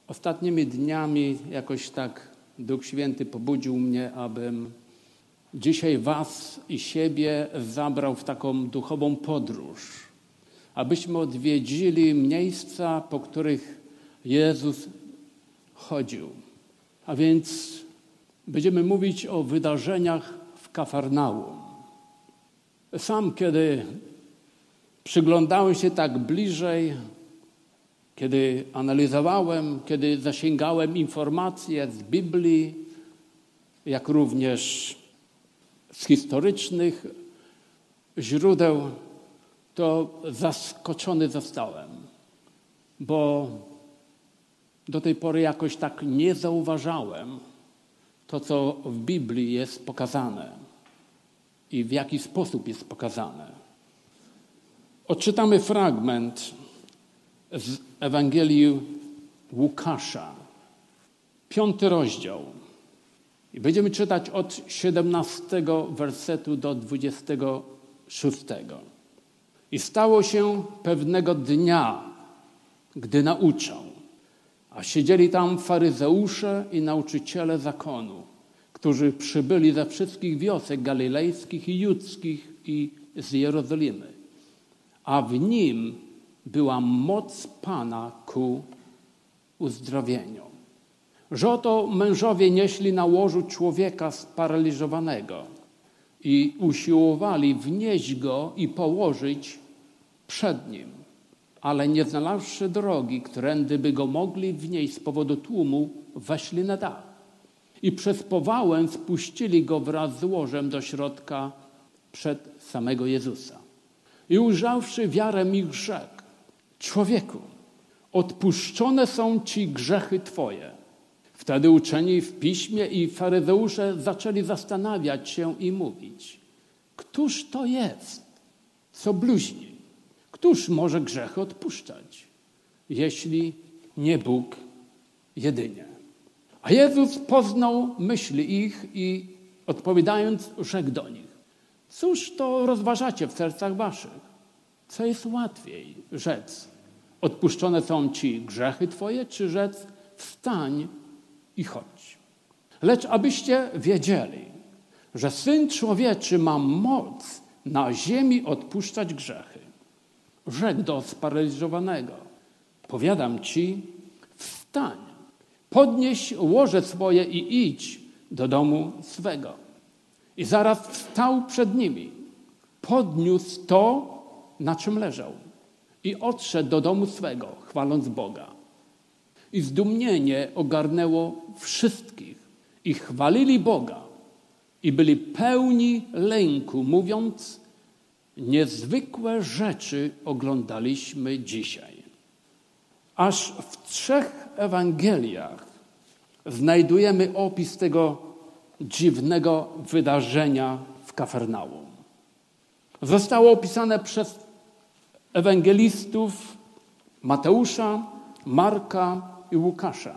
Ostatnimi dniami jakoś tak Duch Święty pobudził mnie, abym dzisiaj was i siebie zabrał w taką duchową podróż. Abyśmy odwiedzili miejsca, po których Jezus chodził. A więc będziemy mówić o wydarzeniach w Kafarnaum. Sam, kiedy przyglądałem się tak bliżej, kiedy analizowałem, kiedy zasięgałem informacje z Biblii, jak również z historycznych źródeł, to zaskoczony zostałem, bo do tej pory jakoś tak nie zauważałem to, co w Biblii jest pokazane i w jaki sposób jest pokazane. Odczytamy fragment z Ewangelii Łukasza, 5 rozdział. I będziemy czytać od 17 wersetu do 26. I stało się pewnego dnia, gdy nauczał, a siedzieli tam faryzeusze i nauczyciele zakonu, którzy przybyli ze wszystkich wiosek galilejskich i judzkich i z Jerozolimy. A w nim była moc Pana ku uzdrowieniu. Że oto mężowie nieśli na łożu człowieka sparaliżowanego i usiłowali wnieść go i położyć przed nim, ale nie znalazłszy drogi, którędy by go mogli wnieść z powodu tłumu, weszli na dach i przez powałę spuścili go wraz z łożem do środka przed samego Jezusa. I ujrzawszy wiarę ich rzekł: człowieku, odpuszczone są ci grzechy twoje. Wtedy uczeni w piśmie i faryzeusze zaczęli zastanawiać się i mówić: któż to jest, co bluźni? Któż może grzechy odpuszczać, jeśli nie Bóg jedynie? A Jezus poznał myśli ich i odpowiadając rzekł do nich: cóż to rozważacie w sercach waszych? Co jest łatwiej rzec: odpuszczone są ci grzechy twoje, czy rzec: wstań i chodź? Lecz abyście wiedzieli, że Syn Człowieczy ma moc na ziemi odpuszczać grzechy. Rzekł do sparaliżowanego: powiadam ci, wstań, podnieś łoże swoje i idź do domu swego. I zaraz wstał przed nimi, podniósł to, na czym leżał, i odszedł do domu swego, chwaląc Boga. I zdumienie ogarnęło wszystkich i chwalili Boga i byli pełni lęku, mówiąc: niezwykłe rzeczy oglądaliśmy dzisiaj. Aż w 3 Ewangeliach znajdujemy opis tego dziwnego wydarzenia w Kafarnaum. Zostało opisane przez ewangelistów Mateusza, Marka i Łukasza.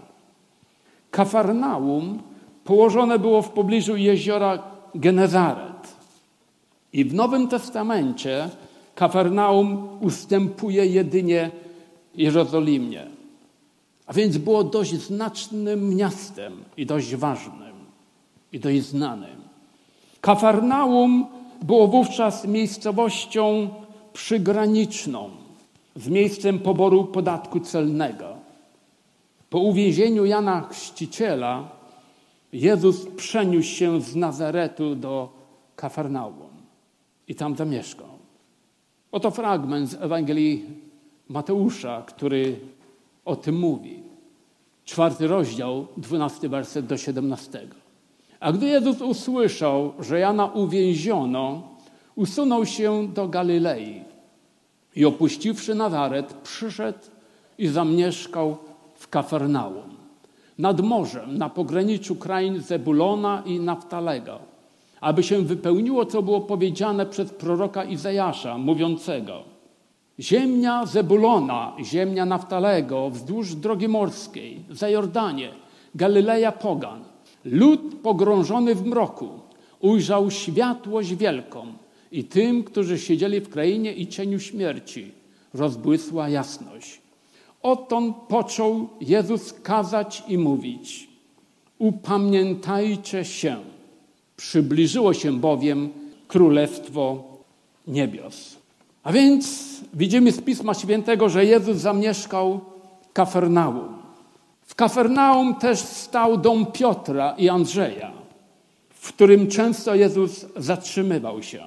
Kafarnaum położone było w pobliżu jeziora Genezaret. I w Nowym Testamencie Kafarnaum ustępuje jedynie Jerozolimie. A więc było dość znacznym miastem i dość ważnym i dość znanym. Kafarnaum było wówczas miejscowością przygraniczną z miejscem poboru podatku celnego. Po uwięzieniu Jana Chrzciciela Jezus przeniósł się z Nazaretu do Kafarnaum i tam zamieszkał. Oto fragment z Ewangelii Mateusza, który o tym mówi. 4 rozdział, 12 werset do 17. A gdy Jezus usłyszał, że Jana uwięziono, usunął się do Galilei i opuściwszy Nazaret, przyszedł i zamieszkał w Kafarnaum, nad morzem, na pograniczu krain Zebulona i Naftalego, aby się wypełniło, co było powiedziane przez proroka Izajasza, mówiącego: ziemia Zebulona, ziemia Naftalego, wzdłuż drogi morskiej, za Jordanie, Galileja pogan. Lud pogrążony w mroku ujrzał światłość wielką i tym, którzy siedzieli w krainie i cieniu śmierci, rozbłysła jasność. odtąd począł Jezus kazać i mówić: upamiętajcie się, przybliżyło się bowiem Królestwo Niebios. A więc widzimy z Pisma Świętego, że Jezus zamieszkał w Kafarnaum. W Kafarnaum też stał dom Piotra i Andrzeja, w którym często Jezus zatrzymywał się.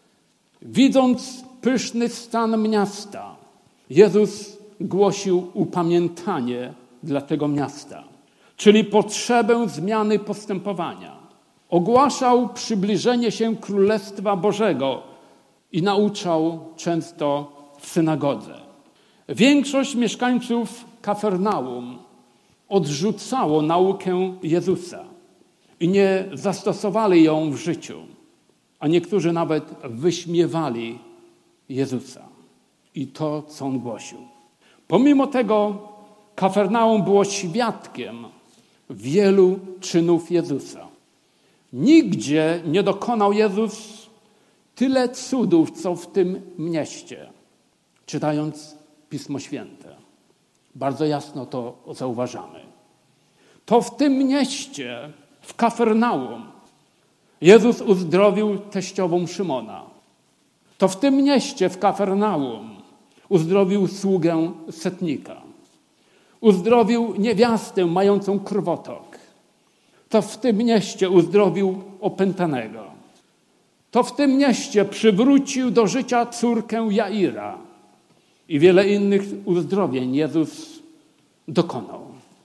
Widząc pyszny stan miasta, Jezus głosił upamiętanie dla tego miasta, czyli potrzebę zmiany postępowania. Ogłaszał przybliżenie się Królestwa Bożego i nauczał często w synagodze. Większość mieszkańców Kafarnaum odrzucało naukę Jezusa i nie zastosowali ją w życiu, a niektórzy nawet wyśmiewali Jezusa i to, co On głosił. Pomimo tego Kafarnaum było świadkiem wielu czynów Jezusa. Nigdzie nie dokonał Jezus tyle cudów, co w tym mieście, czytając Pismo Święte. Bardzo jasno to zauważamy. To w tym mieście, w Kafarnaum, Jezus uzdrowił teściową Szymona. To w tym mieście, w Kafarnaum, uzdrowił sługę setnika. Uzdrowił niewiastę mającą krwotok. To w tym mieście uzdrowił opętanego. To w tym mieście przywrócił do życia córkę Jaira. I wiele innych uzdrowień Jezus dokonał.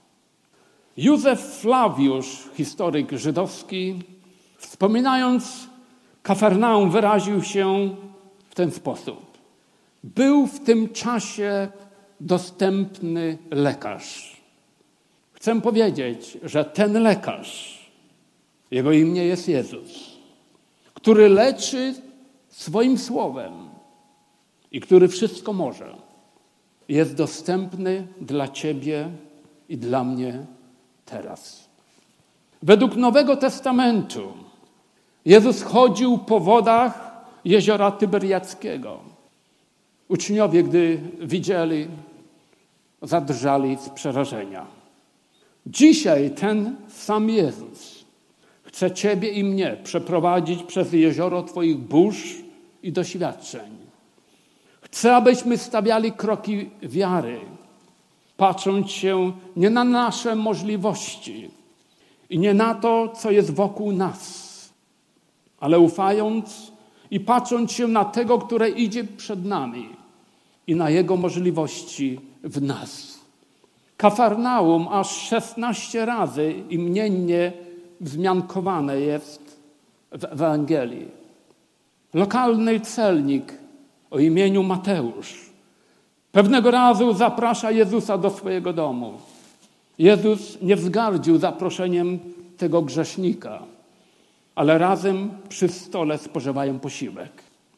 Józef Flawiusz, historyk żydowski, wspominając Kafarnaum, wyraził się w ten sposób. Był w tym czasie dostępny lekarz. Chcę powiedzieć, że ten lekarz, jego imię jest Jezus, który leczy swoim słowem i który wszystko może, jest dostępny dla ciebie i dla mnie teraz. Według Nowego Testamentu Jezus chodził po wodach jeziora Tyberiackiego. Uczniowie, gdy widzieli, zadrżali z przerażenia. Dzisiaj ten sam Jezus chce ciebie i mnie przeprowadzić przez jezioro twoich burz i doświadczeń. Chce, abyśmy stawiali kroki wiary, patrząc się nie na nasze możliwości i nie na to, co jest wokół nas, ale ufając i patrząc się na tego, który idzie przed nami i na Jego możliwości w nas. Kafarnaum aż 16 razy imiennie wzmiankowane jest w Ewangelii. Lokalny celnik o imieniu Mateusz pewnego razu zaprasza Jezusa do swojego domu. Jezus nie wzgardził zaproszeniem tego grzesznika, ale razem przy stole spożywają posiłek.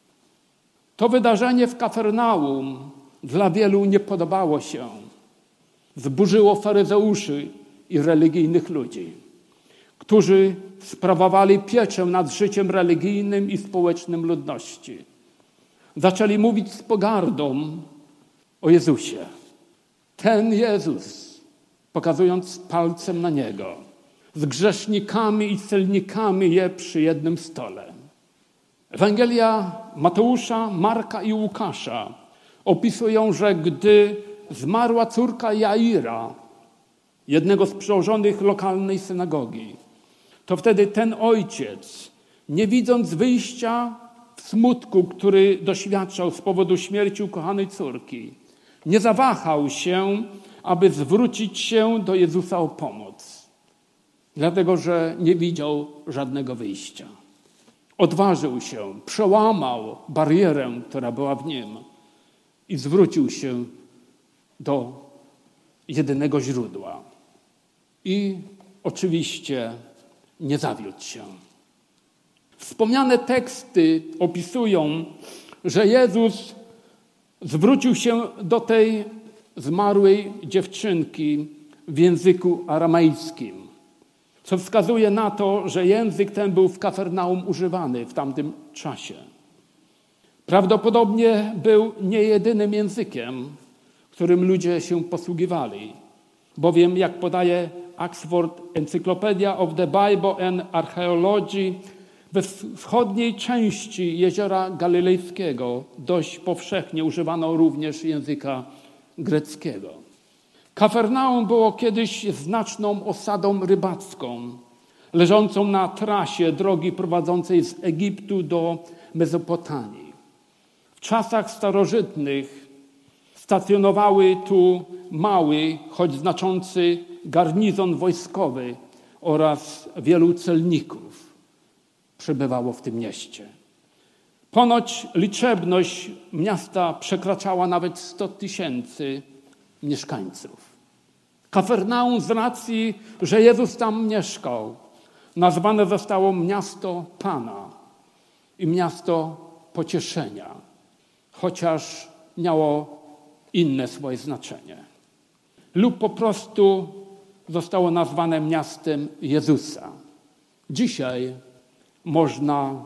To wydarzenie w Kafarnaum dla wielu nie podobało się. Zburzyło faryzeuszy i religijnych ludzi, którzy sprawowali pieczę nad życiem religijnym i społecznym ludności. Zaczęli mówić z pogardą o Jezusie. Ten Jezus, pokazując palcem na Niego, z grzesznikami i celnikami je przy jednym stole. Ewangelia Mateusza, Marka i Łukasza opisują, że gdy zmarła córka Jaira, jednego z przełożonych lokalnej synagogi, to wtedy ten ojciec, nie widząc wyjścia w smutku, który doświadczał z powodu śmierci ukochanej córki, nie zawahał się, aby zwrócić się do Jezusa o pomoc. Dlatego, że nie widział żadnego wyjścia. Odważył się, przełamał barierę, która była w nim i zwrócił się do jedynego źródła. I oczywiście nie zawiódł się. Wspomniane teksty opisują, że Jezus zwrócił się do tej zmarłej dziewczynki w języku aramejskim, co wskazuje na to, że język ten był w Kafarnaum używany w tamtym czasie. Prawdopodobnie był nie jedynym językiem, którym ludzie się posługiwali. Bowiem, jak podaje Oxford Encyclopedia of the Bible and Archaeology, we wschodniej części Jeziora Galilejskiego dość powszechnie używano również języka greckiego. Kafarnaum było kiedyś znaczną osadą rybacką, leżącą na trasie drogi prowadzącej z Egiptu do Mezopotamii. W czasach starożytnych stacjonowały tu mały, choć znaczący garnizon wojskowy oraz wielu celników przebywało w tym mieście. Ponoć liczebność miasta przekraczała nawet 100 000 mieszkańców. Kafarnaum z racji, że Jezus tam mieszkał, nazwane zostało miasto Pana i miasto pocieszenia, chociaż miało inne swoje znaczenie. Lub po prostu zostało nazwane miastem Jezusa. Dzisiaj można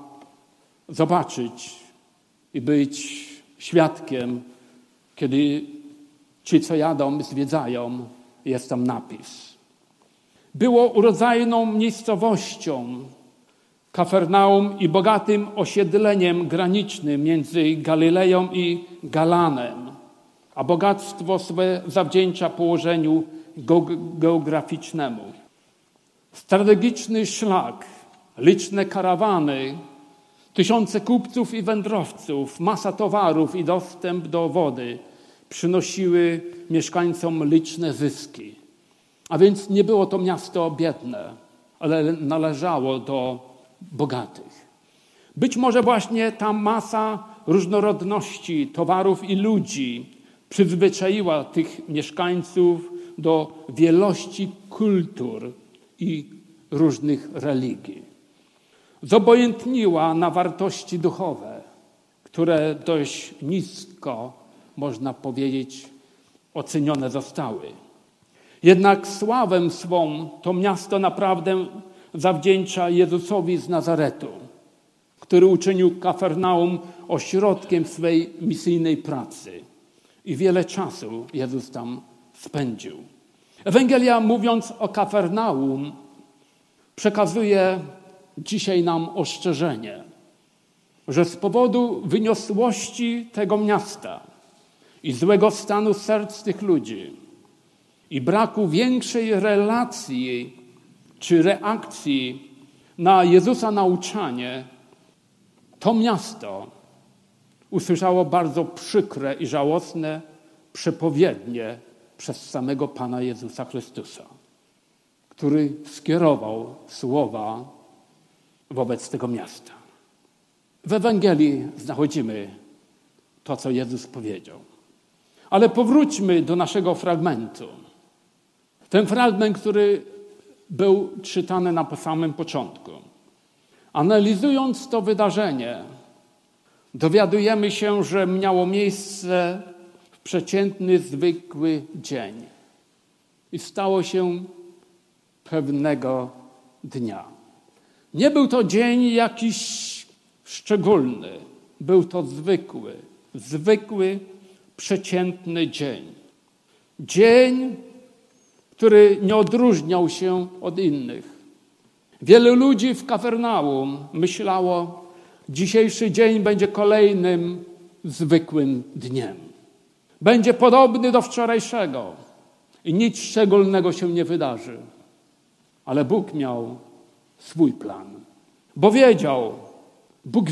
zobaczyć i być świadkiem, kiedy ci, co jadą, zwiedzają, jest tam napis. Było urodzajną miejscowością Kafarnaum i bogatym osiedleniem granicznym między Galileją i Galanem, a bogactwo swe zawdzięcza położeniu geograficznemu. Strategiczny szlak, liczne karawany, tysiące kupców i wędrowców, masa towarów i dostęp do wody przynosiły mieszkańcom liczne zyski. A więc nie było to miasto biedne, ale należało do bogatych. Być może właśnie ta masa różnorodności towarów i ludzi przyzwyczaiła tych mieszkańców do wielości kultur i różnych religii. Zobojętniła na wartości duchowe, które dość nisko, można powiedzieć, ocenione zostały. Jednak sławę swą to miasto naprawdę zawdzięcza Jezusowi z Nazaretu, który uczynił Kafarnaum ośrodkiem swej misyjnej pracy. I wiele czasu Jezus tam spędził. Ewangelia, mówiąc o Kafarnaum, przekazuje dzisiaj nam ostrzeżenie, że z powodu wyniosłości tego miasta i złego stanu serc tych ludzi i braku większej relacji czy reakcji na Jezusa nauczanie, to miasto usłyszało bardzo przykre i żałosne przepowiednie przez samego Pana Jezusa Chrystusa, który skierował słowa wobec tego miasta. W Ewangelii znachodzimy to, co Jezus powiedział. Ale powróćmy do naszego fragmentu. Ten fragment, który był czytany na samym początku. Analizując to wydarzenie, dowiadujemy się, że miało miejsce w przeciętny, zwykły dzień. I stało się pewnego dnia. Nie był to dzień jakiś szczególny. Był to zwykły, przeciętny dzień. Dzień, który nie odróżniał się od innych. Wielu ludzi w Kafarnaum myślało, dzisiejszy dzień będzie kolejnym zwykłym dniem. Będzie podobny do wczorajszego i nic szczególnego się nie wydarzy. Ale Bóg miał swój plan. Bo Bóg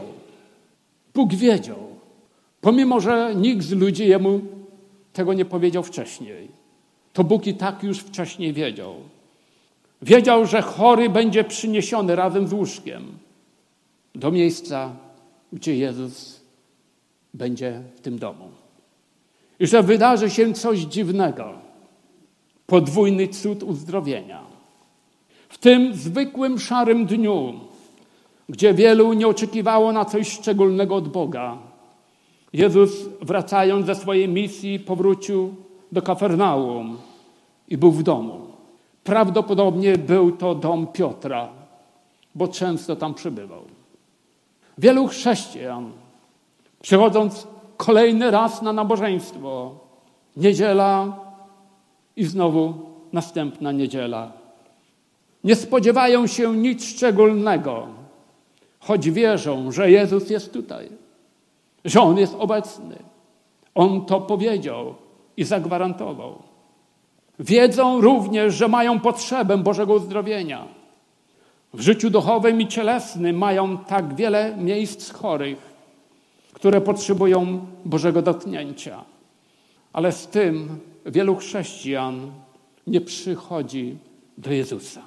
wiedział. Pomimo, że nikt z ludzi jemu tego nie powiedział wcześniej, to Bóg i tak już wcześniej wiedział. Wiedział, że chory będzie przyniesiony razem z łóżkiem do miejsca, gdzie Jezus będzie w tym domu. I że wydarzy się coś dziwnego. Podwójny cud uzdrowienia. W tym zwykłym, szarym dniu, gdzie wielu nie oczekiwało na coś szczególnego od Boga, Jezus, wracając ze swojej misji, powrócił do Kafarnaum i był w domu. Prawdopodobnie był to dom Piotra, bo często tam przybywał. Wielu chrześcijan, przychodząc kolejny raz na nabożeństwo, Niedziela i znowu następna niedziela. Nie spodziewają się nic szczególnego, choć wierzą, że Jezus jest tutaj, że On jest obecny. On to powiedział i zagwarantował. Wiedzą również, że mają potrzebę Bożego uzdrowienia. W życiu duchowym i cielesnym mają tak wiele miejsc chorych, które potrzebują Bożego dotknięcia. Ale z tym wielu chrześcijan nie przychodzi do Jezusa.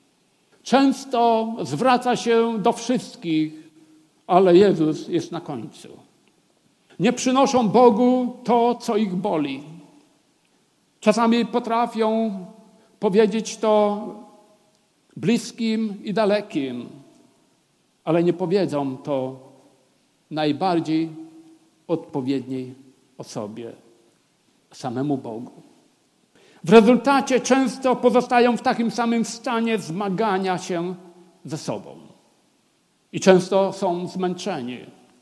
Często zwraca się do wszystkich, ale Jezus jest na końcu. Nie przynoszą Bogu to, co ich boli. Czasami potrafią powiedzieć to bliskim i dalekim, ale nie powiedzą to najbardziej odpowiedniej osobie, samemu Bogu. W rezultacie często pozostają w takim samym stanie zmagania się ze sobą. I często są zmęczeni.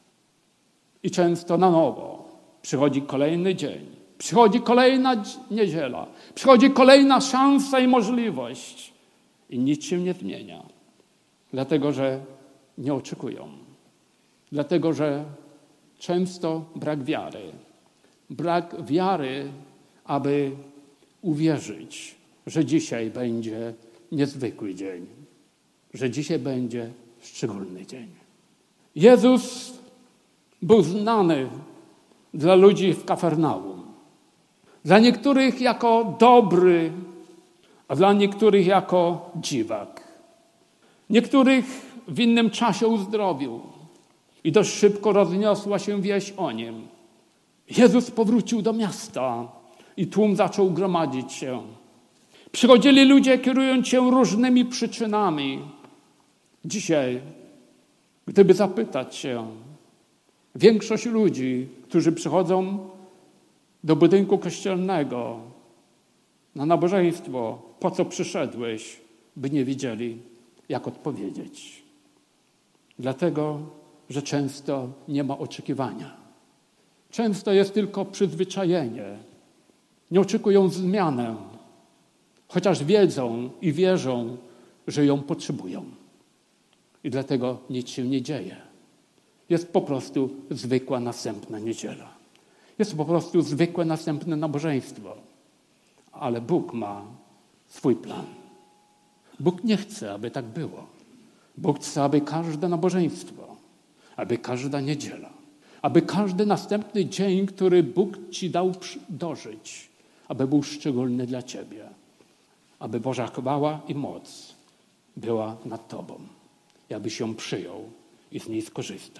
I często na nowo przychodzi kolejny dzień. Przychodzi kolejna niedziela. Przychodzi kolejna szansa i możliwość. I nic się nie zmienia. Dlatego, że nie oczekują. Dlatego, że często brak wiary. Brak wiary, aby uwierzyć, że dzisiaj będzie niezwykły dzień. Że dzisiaj będzie szczególny dzień. Jezus był znany dla ludzi w Kafarnaum. Dla niektórych jako dobry, a dla niektórych jako dziwak. Niektórych w innym czasie uzdrowił i dość szybko rozniosła się wieść o nim. Jezus powrócił do miasta i tłum zaczął gromadzić się. Przychodzili ludzie, kierując się różnymi przyczynami. Dzisiaj, gdyby zapytać się, większość ludzi, którzy przychodzą do budynku kościelnego na nabożeństwo, po co przyszedłeś, by nie wiedzieli, jak odpowiedzieć. Dlatego, że często nie ma oczekiwania. Często jest tylko przyzwyczajenie. Nie oczekują zmianę, chociaż wiedzą i wierzą, że ją potrzebują. I dlatego nic się nie dzieje. Jest po prostu zwykła następna niedziela. Jest po prostu zwykłe następne nabożeństwo. Ale Bóg ma swój plan. Bóg nie chce, aby tak było. Bóg chce, aby każde nabożeństwo, aby każda niedziela, aby każdy następny dzień, który Bóg ci dał dożyć, aby był szczególny dla ciebie. Aby Boża chwała i moc była nad tobą. I abyś ją przyjął i z niej skorzystał.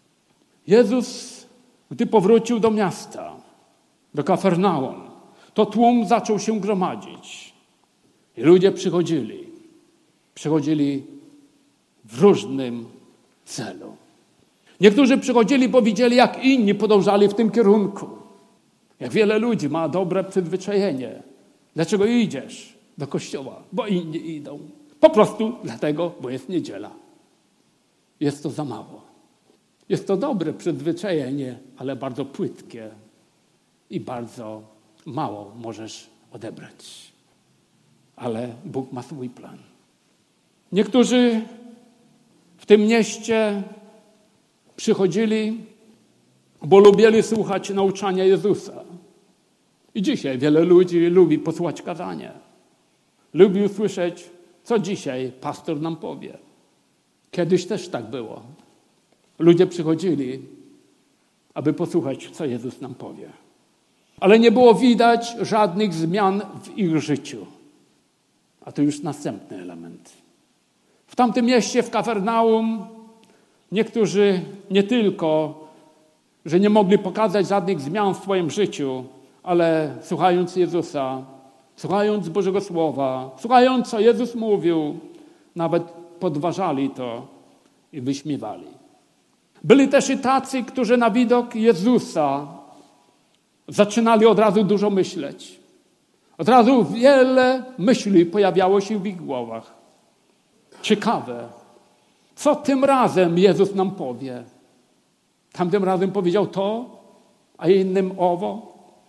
Jezus, gdy powrócił do miasta, do Kafarnaum, to tłum zaczął się gromadzić. I ludzie przychodzili. Przychodzili w różnym celu. Niektórzy przychodzili, bo widzieli, jak inni podążali w tym kierunku. Jak wiele ludzi ma dobre przyzwyczajenie. Dlaczego idziesz do kościoła? Bo inni idą. Po prostu dlatego, bo jest niedziela. Jest to za mało. Jest to dobre przyzwyczajenie, ale bardzo płytkie i bardzo mało możesz odebrać. Ale Bóg ma swój plan. Niektórzy w tym mieście przychodzili, bo lubili słuchać nauczania Jezusa. I dzisiaj wiele ludzi lubi posłuchać kazania. Lubi usłyszeć, co dzisiaj pastor nam powie. Kiedyś też tak było. Ludzie przychodzili, aby posłuchać, co Jezus nam powie. Ale nie było widać żadnych zmian w ich życiu. A to już następny element. W tamtym mieście, w Kafarnaum, niektórzy nie tylko, że nie mogli pokazać żadnych zmian w swoim życiu, ale słuchając Jezusa, słuchając Bożego Słowa, słuchając, co Jezus mówił, nawet podważali to i wyśmiewali. Byli też i tacy, którzy na widok Jezusa zaczynali od razu dużo myśleć. Od razu wiele myśli pojawiało się w ich głowach. Ciekawe, co tym razem Jezus nam powie. Tamtym razem powiedział to, a innym owo.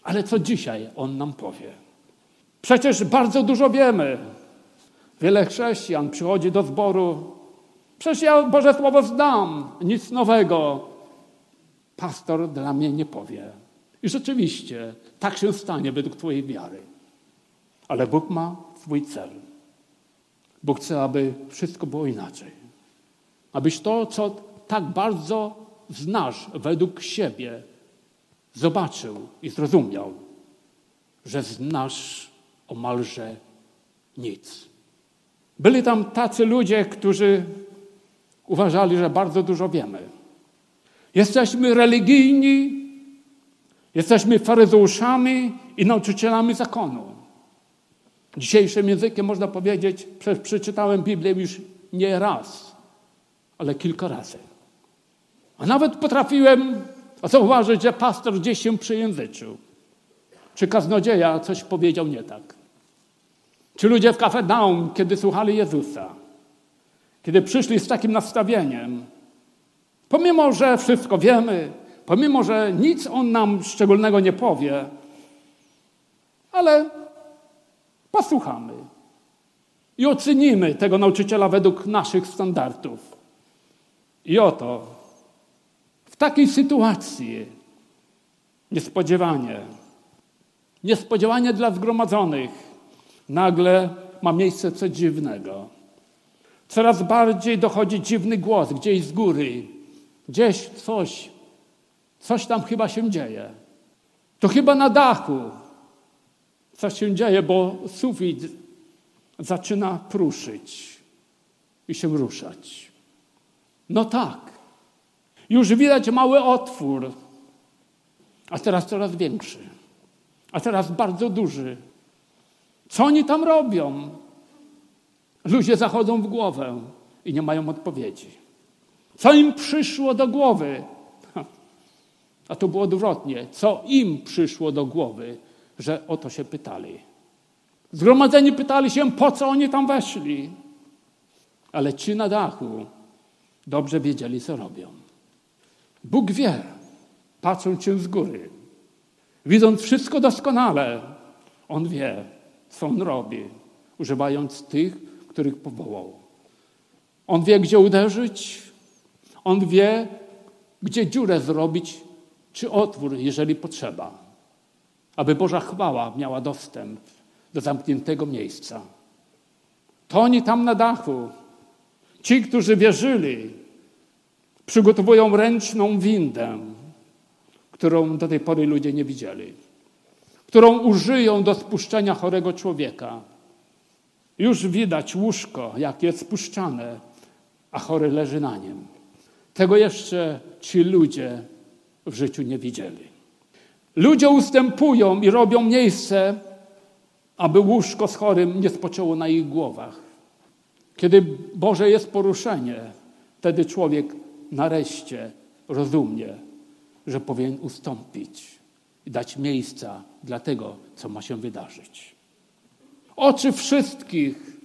Ale co dzisiaj On nam powie? Przecież bardzo dużo wiemy. Wiele chrześcijan przychodzi do zboru. Przecież ja Boże Słowo znam. Nic nowego. Pastor dla mnie nie powie. I rzeczywiście tak się stanie według twojej wiary. Ale Bóg ma swój cel. Bóg chce, aby wszystko było inaczej. Abyś to, co tak bardzo znasz według siebie, zobaczył i zrozumiał, że znasz omalże nic. Byli tam tacy ludzie, którzy uważali, że bardzo dużo wiemy. Jesteśmy religijni, jesteśmy faryzeuszami i nauczycielami zakonu. Dzisiejszym językiem można powiedzieć, przeczytałem Biblię już nie raz, ale kilka razy. A nawet potrafiłem zauważyć, że pastor gdzieś się przejęzyczył. Czy kaznodzieja coś powiedział nie tak. Czy ludzie w Kafenaum, kiedy słuchali Jezusa, kiedy przyszli z takim nastawieniem, pomimo, że wszystko wiemy, pomimo, że nic On nam szczególnego nie powie, ale posłuchamy i ocenimy tego nauczyciela według naszych standardów. I oto w takiej sytuacji niespodziewanie dla zgromadzonych nagle ma miejsce coś dziwnego. Coraz bardziej dochodzi dziwny głos gdzieś z góry. Gdzieś coś tam chyba się dzieje. To chyba na dachu coś się dzieje, bo sufit zaczyna pruszyć i się ruszać. No tak. Już widać mały otwór, a teraz coraz większy. A teraz bardzo duży. Co oni tam robią? Ludzie zachodzą w głowę i nie mają odpowiedzi. Co im przyszło do głowy? A to było odwrotnie. Co im przyszło do głowy, że o to się pytali? Zgromadzeni pytali się, po co oni tam weszli? Ale ci na dachu dobrze wiedzieli, co robią. Bóg wie, patrząc się z góry, widząc wszystko doskonale, On wie, co On robi, używając tych, których powołał. On wie, gdzie uderzyć, On wie, gdzie dziurę zrobić, czy otwór, jeżeli potrzeba, aby Boża chwała miała dostęp do zamkniętego miejsca. To oni tam na dachu, ci, którzy wierzyli, przygotowują ręczną windę, którą do tej pory ludzie nie widzieli, którą użyją do spuszczenia chorego człowieka. Już widać łóżko, jak jest spuszczane, a chory leży na nim. Tego jeszcze ci ludzie w życiu nie widzieli. Ludzie ustępują i robią miejsce, aby łóżko z chorym nie spoczęło na ich głowach. Kiedy Boże jest poruszenie, wtedy człowiek nareszcie rozumie, że powinien ustąpić i dać miejsca dla tego, co ma się wydarzyć. Oczy wszystkich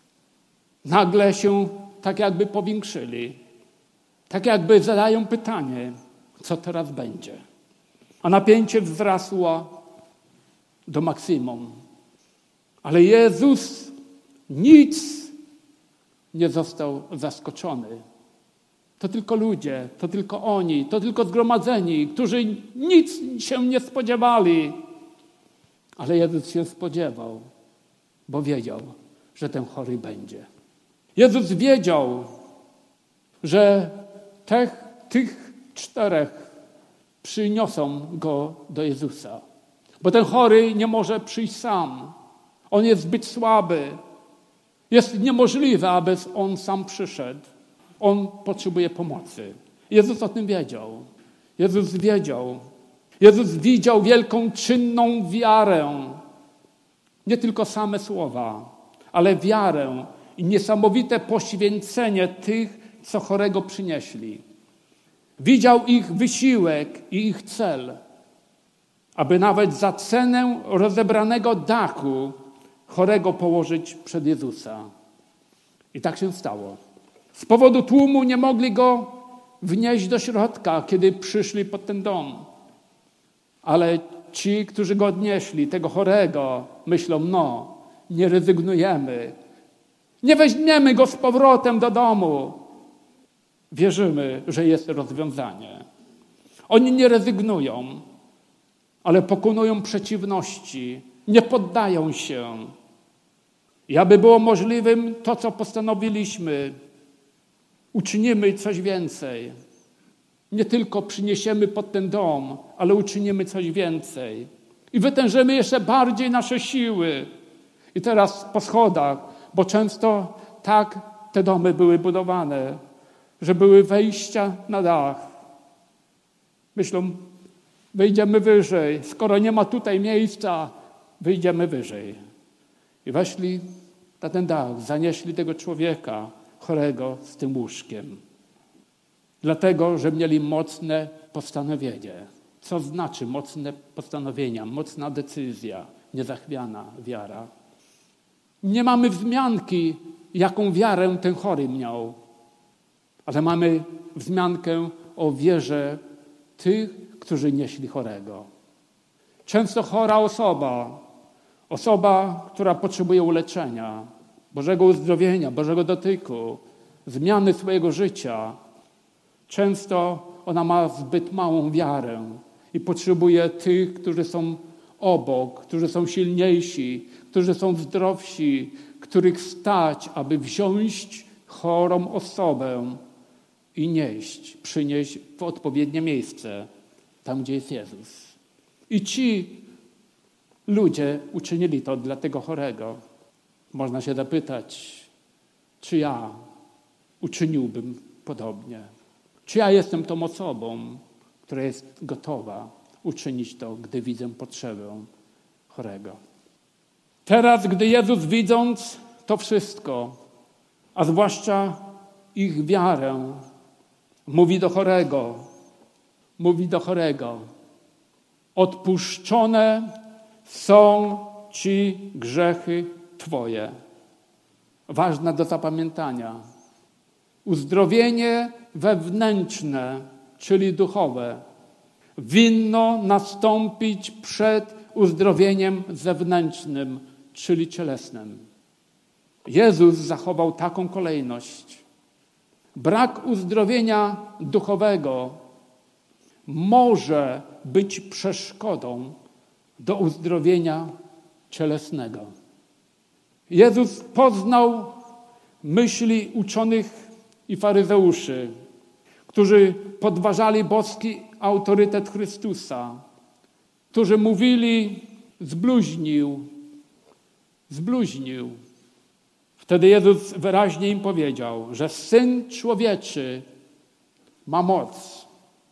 nagle się tak jakby powiększyli. Tak jakby zadają pytanie, co teraz będzie. A napięcie wzrosło do maksimum. Ale Jezus nic nie został zaskoczony. To tylko ludzie, to tylko oni, to tylko zgromadzeni, którzy nic się nie spodziewali. Ale Jezus się spodziewał, bo wiedział, że ten chory będzie. Jezus wiedział, że tych 4 przyniosą go do Jezusa. Bo ten chory nie może przyjść sam. On jest zbyt słaby. Jest niemożliwe, aby on sam przyszedł. On potrzebuje pomocy. Jezus o tym wiedział. Jezus wiedział. Jezus widział wielką, czynną wiarę. Nie tylko same słowa, ale wiarę i niesamowite poświęcenie tych, co chorego przynieśli. Widział ich wysiłek i ich cel, aby nawet za cenę rozebranego dachu chorego położyć przed Jezusa. I tak się stało. Z powodu tłumu nie mogli go wnieść do środka, kiedy przyszli pod ten dom. Ale ci, którzy go odnieśli, tego chorego, myślą, no, nie rezygnujemy. Nie weźmiemy go z powrotem do domu. Wierzymy, że jest rozwiązanie. Oni nie rezygnują, ale pokonują przeciwności, nie poddają się. I aby było możliwym to, co postanowiliśmy, uczynimy coś więcej. Nie tylko przyniesiemy pod ten dom, ale uczynimy coś więcej. I wytężymy jeszcze bardziej nasze siły. I teraz po schodach, bo często tak te domy były budowane, że były wejścia na dach. Myślą, wyjdziemy wyżej. Skoro nie ma tutaj miejsca, wyjdziemy wyżej. I weszli na ten dach, zanieśli tego człowieka chorego z tym łóżkiem. Dlatego, że mieli mocne postanowienie. Co znaczy mocne postanowienia, mocna decyzja, niezachwiana wiara? Nie mamy wzmianki, jaką wiarę ten chory miał, ale mamy wzmiankę o wierze tych, którzy nieśli chorego. Często chora osoba, która potrzebuje uleczenia, Bożego uzdrowienia, Bożego dotyku, zmiany swojego życia. Często ona ma zbyt małą wiarę i potrzebuje tych, którzy są obok, którzy są silniejsi, którzy są zdrowsi, których stać, aby wziąć chorą osobę i przynieść w odpowiednie miejsce, tam gdzie jest Jezus. I ci ludzie uczynili to dla tego chorego. Można się zapytać, czy ja uczyniłbym podobnie? Czy ja jestem tą osobą, która jest gotowa uczynić to, gdy widzę potrzebę chorego? Teraz, gdy Jezus, widząc to wszystko, a zwłaszcza ich wiarę, mówi do chorego, odpuszczone są ci grzechy twoje. Ważne do zapamiętania. Uzdrowienie wewnętrzne, czyli duchowe, winno nastąpić przed uzdrowieniem zewnętrznym, czyli cielesnym. Jezus zachował taką kolejność. Brak uzdrowienia duchowego może być przeszkodą do uzdrowienia cielesnego. Jezus poznał myśli uczonych i faryzeuszy, którzy podważali boski autorytet Chrystusa, którzy mówili, zbluźnił. Wtedy Jezus wyraźnie im powiedział, że Syn Człowieczy ma moc.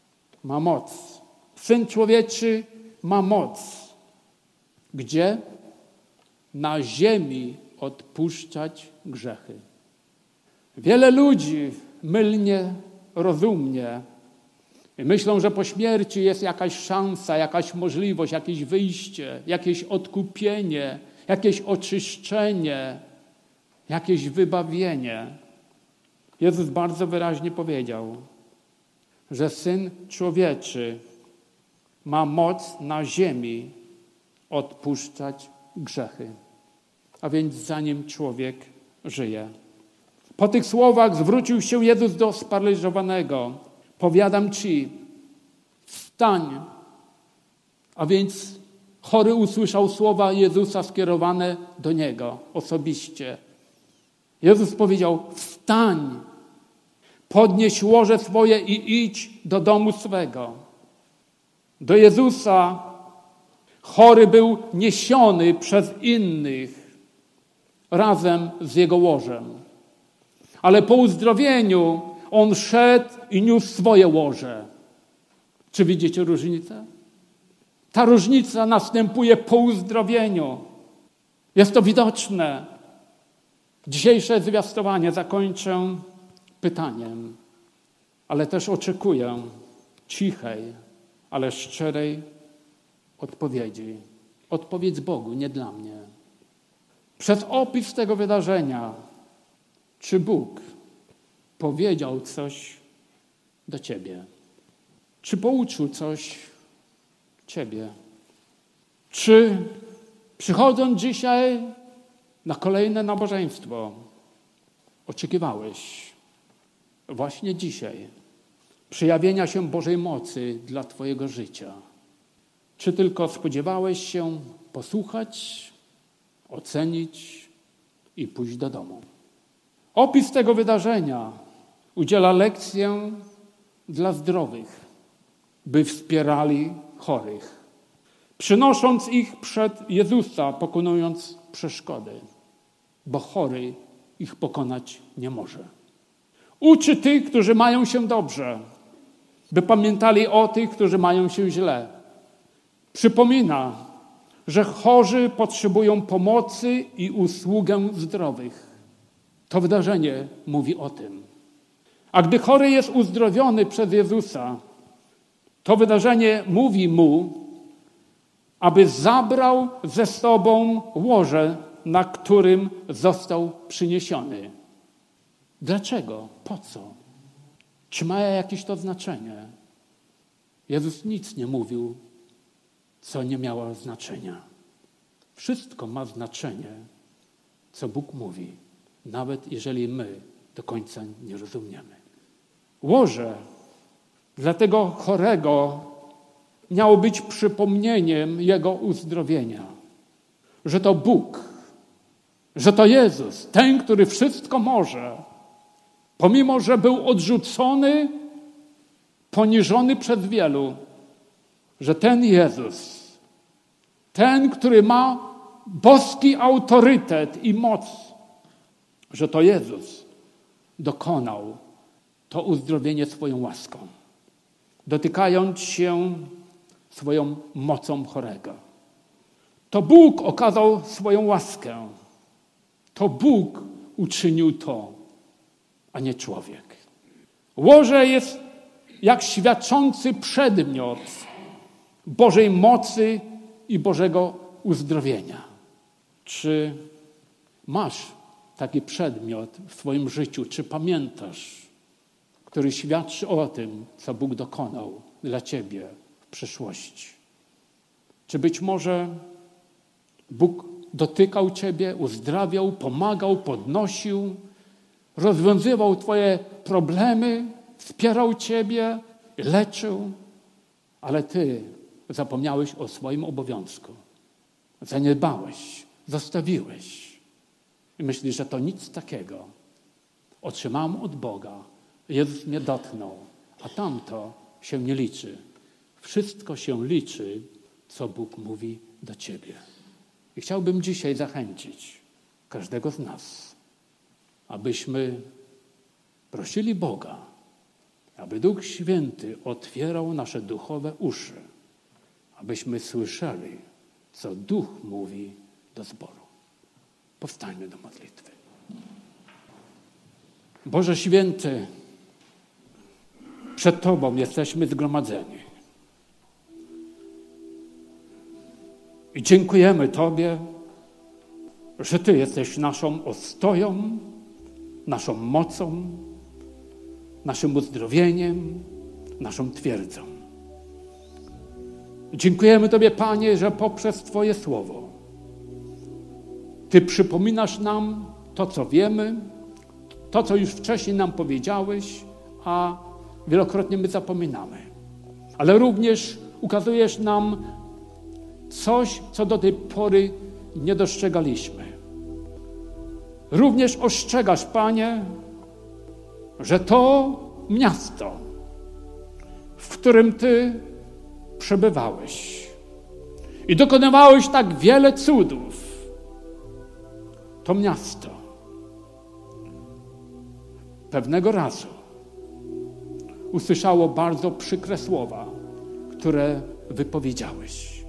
Syn Człowieczy ma moc. Gdzie? Na ziemi odpuszczać grzechy. Wiele ludzi mylnie rozumie i myślą, że po śmierci jest jakaś szansa, jakaś możliwość, jakieś wyjście, jakieś odkupienie, jakieś oczyszczenie, jakieś wybawienie. Jezus bardzo wyraźnie powiedział, że Syn Człowieczy ma moc na ziemi odpuszczać grzechy. A więc zanim człowiek żyje. Po tych słowach zwrócił się Jezus do sparaliżowanego. Powiadam ci, wstań. A więc chory usłyszał słowa Jezusa skierowane do niego osobiście. Jezus powiedział, wstań, podnieś łoże swoje i idź do domu swego. Do Jezusa chory był niesiony przez innych razem z jego łożem. Ale po uzdrowieniu on szedł i niósł swoje łoże. Czy widzicie różnicę? Ta różnica następuje po uzdrowieniu. Jest to widoczne. Dzisiejsze zwiastowanie zakończę pytaniem, ale też oczekuję cichej, ale szczerej odpowiedzi. Odpowiedź Bogu, nie dla mnie. Przez opis tego wydarzenia, czy Bóg powiedział coś do ciebie? Czy pouczył coś ciebie? Czy przychodząc dzisiaj na kolejne nabożeństwo, oczekiwałeś właśnie dzisiaj przejawienia się Bożej mocy dla twojego życia? Czy tylko spodziewałeś się posłuchać, ocenić i pójść do domu? Opis tego wydarzenia udziela lekcję dla zdrowych, by wspierali chorych, przynosząc ich przed Jezusa, pokonując przeszkody, bo chory ich pokonać nie może. Uczy tych, którzy mają się dobrze, by pamiętali o tych, którzy mają się źle. Przypomina, że chorzy potrzebują pomocy i usługę zdrowych. To wydarzenie mówi o tym. A gdy chory jest uzdrowiony przez Jezusa, to wydarzenie mówi mu, aby zabrał ze sobą łoże, na którym został przyniesiony. Dlaczego? Po co? Czy ma jakieś to znaczenie? Jezus nic nie mówił, co nie miało znaczenia. Wszystko ma znaczenie, co Bóg mówi, nawet jeżeli my do końca nie rozumiemy. Łoże dla tego chorego miało być przypomnieniem Jego uzdrowienia. Że to Bóg, że to Jezus, ten, który wszystko może, pomimo że był odrzucony, poniżony przez wielu, że ten Jezus, ten, który ma boski autorytet i moc, że to Jezus dokonał to uzdrowienie swoją łaską, dotykając się swoją mocą chorego. To Bóg okazał swoją łaskę. To Bóg uczynił to, a nie człowiek. Łoże jest jak świadczący przedmiot Bożej mocy i Bożego uzdrowienia. Czy masz taki przedmiot w swoim życiu? Czy pamiętasz, który świadczy o tym, co Bóg dokonał dla ciebie w przeszłości? Czy być może Bóg dotykał ciebie, uzdrawiał, pomagał, podnosił, rozwiązywał twoje problemy, wspierał ciebie, leczył, ale ty zapomniałeś o swoim obowiązku. Zaniedbałeś, zostawiłeś. I myślisz, że to nic takiego. Otrzymałem od Boga. Jezus mnie dotknął, a tamto się nie liczy. Wszystko się liczy, co Bóg mówi do ciebie. I chciałbym dzisiaj zachęcić każdego z nas, abyśmy prosili Boga, aby Duch Święty otwierał nasze duchowe uszy, abyśmy słyszeli, co Duch mówi do zboru. Powstańmy do modlitwy. Boże Święty, przed Tobą jesteśmy zgromadzeni. I dziękujemy Tobie, że Ty jesteś naszą ostoją, naszą mocą, naszym uzdrowieniem, naszą twierdzą. Dziękujemy Tobie, Panie, że poprzez Twoje słowo Ty przypominasz nam to, co wiemy, to, co już wcześniej nam powiedziałeś, a wielokrotnie my zapominamy. Ale również ukazujesz nam coś, co do tej pory nie dostrzegaliśmy. Również ostrzegasz, Panie, że to miasto, w którym Ty przebywałeś i dokonywałeś tak wiele cudów, to miasto pewnego razu usłyszało bardzo przykre słowa, które wypowiedziałeś.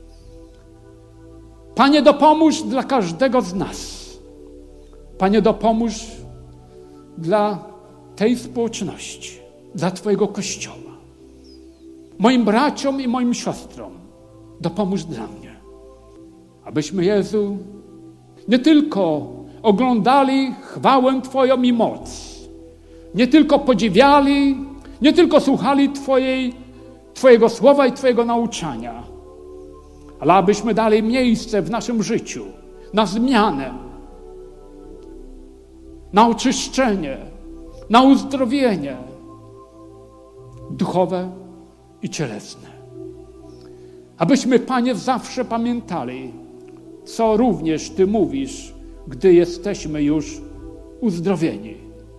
Panie, dopomóż dla każdego z nas. Panie, dopomóż dla tej społeczności, dla Twojego Kościoła. Moim braciom i moim siostrom dopomóż dla mnie. Abyśmy, Jezu, nie tylko oglądali chwałę Twoją i moc, nie tylko podziwiali, nie tylko słuchali Twojego słowa i Twojego nauczania, ale abyśmy dali miejsce w naszym życiu na zmianę, na oczyszczenie, na uzdrowienie duchowe i cielesne. Abyśmy, Panie, zawsze pamiętali, co również Ty mówisz, gdy jesteśmy już uzdrowieni,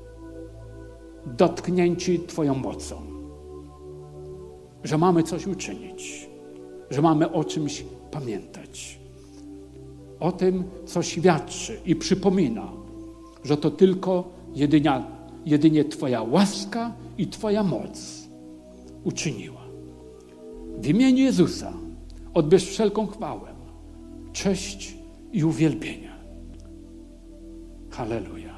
dotknięci Twoją mocą. Że mamy coś uczynić, że mamy o czymś pamiętać. O tym, co świadczy i przypomina, że to tylko jedynie Twoja łaska i Twoja moc uczyniła. W imieniu Jezusa odbierz wszelką chwałę, cześć i uwielbienie. Halleluja.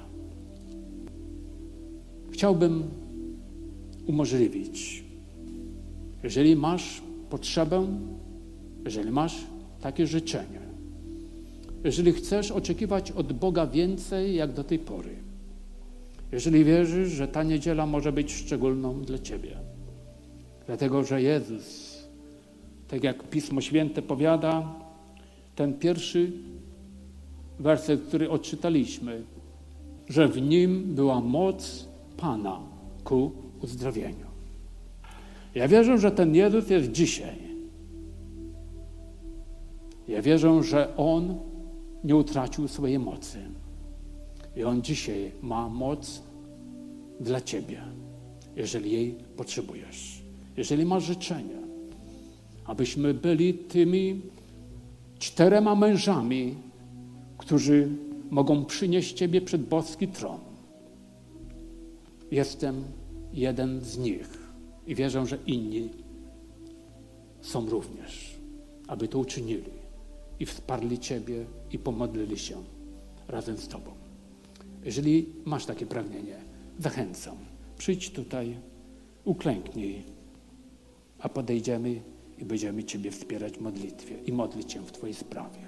Chciałbym umożliwić, jeżeli masz potrzebę, jeżeli masz takie życzenie, jeżeli chcesz oczekiwać od Boga więcej jak do tej pory, jeżeli wierzysz, że ta niedziela może być szczególną dla Ciebie, dlatego że Jezus, tak jak Pismo Święte powiada, ten pierwszy werset, który odczytaliśmy, że w Nim była moc Pana ku uzdrowieniu. Ja wierzę, że ten Jezus jest dzisiaj. Ja wierzę, że On nie utracił swojej mocy. I On dzisiaj ma moc dla Ciebie, jeżeli jej potrzebujesz. Jeżeli masz życzenie, abyśmy byli tymi 4 mężami, którzy mogą przynieść Ciebie przed boski tron. Jestem jeden z nich i wierzę, że inni są również, aby to uczynili i wsparli Ciebie i pomodlili się razem z Tobą. Jeżeli masz takie pragnienie, zachęcam. Przyjdź tutaj, uklęknij, a podejdziemy i będziemy Ciebie wspierać w modlitwie i modlić się w Twojej sprawie.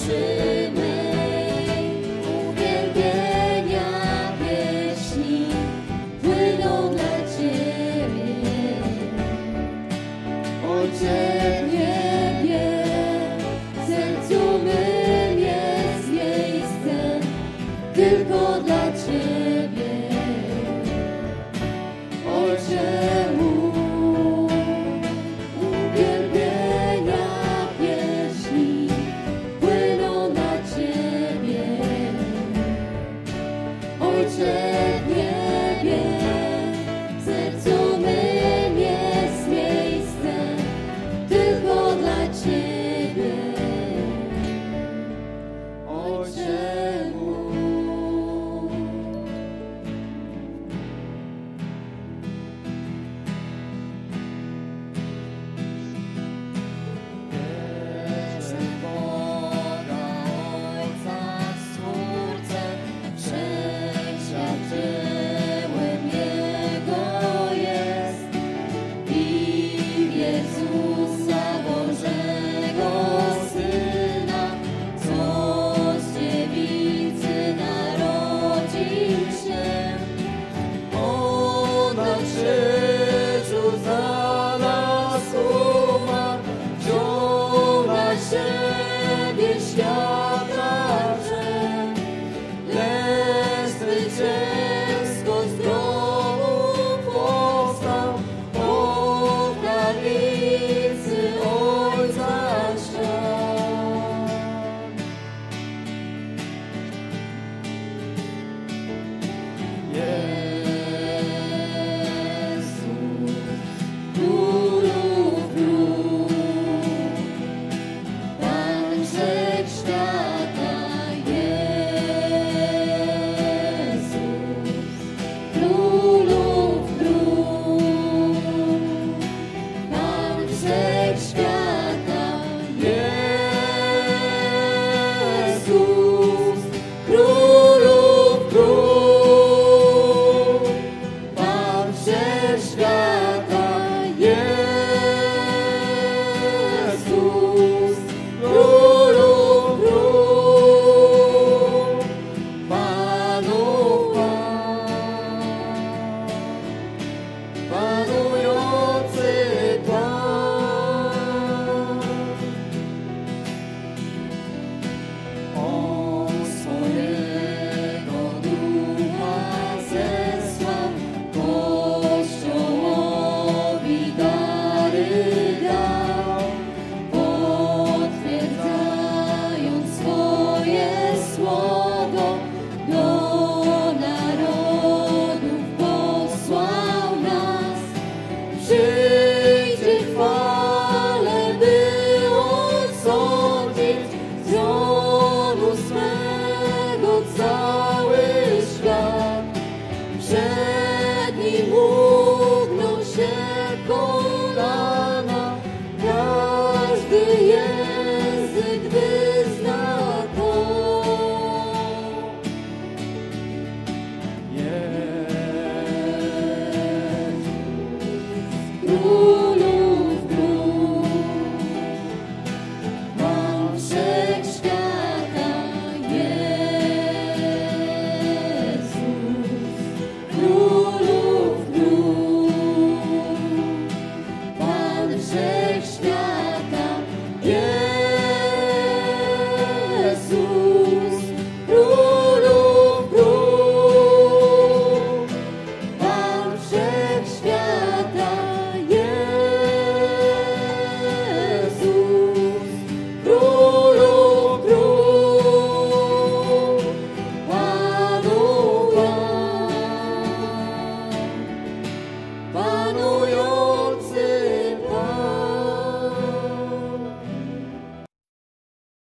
Król, Pan